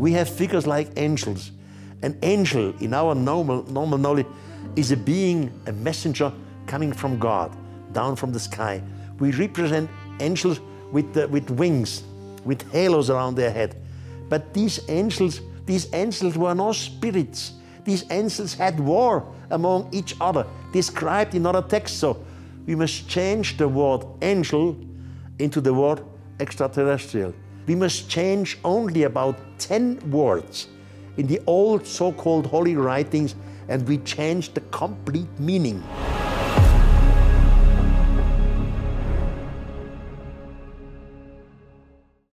We have figures like angels. An angel, in our normal knowledge, is a being, a messenger coming from God, down from the sky. We represent angels with wings, with halos around their head. But these angels were no spirits. These angels had war among each other, described in other texts. So we must change the word angel into the word extraterrestrial. We must change only about 10 words in the old so-called holy writings, and we change the complete meaning.